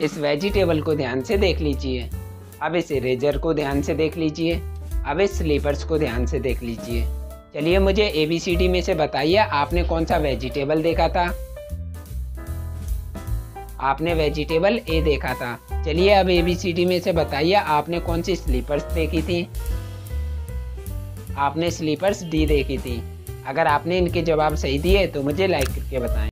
इस वेजिटेबल को ध्यान से देख लीजिए। अब इस इरेजर को ध्यान से देख लीजिए। अब इस स्लीपर्स को ध्यान से देख लीजिए। चलिए मुझे ABCD में से बताइए, आपने कौन सा वेजिटेबल देखा था? आपने वेजिटेबल A देखा था। चलिए अब ABCD में से बताइए, आपने कौन सी स्लीपर्स देखी थी? आपने स्लीपर्स D देखी थी। अगर आपने इनके जवाब सही दिए तो मुझे लाइक करके बताएं।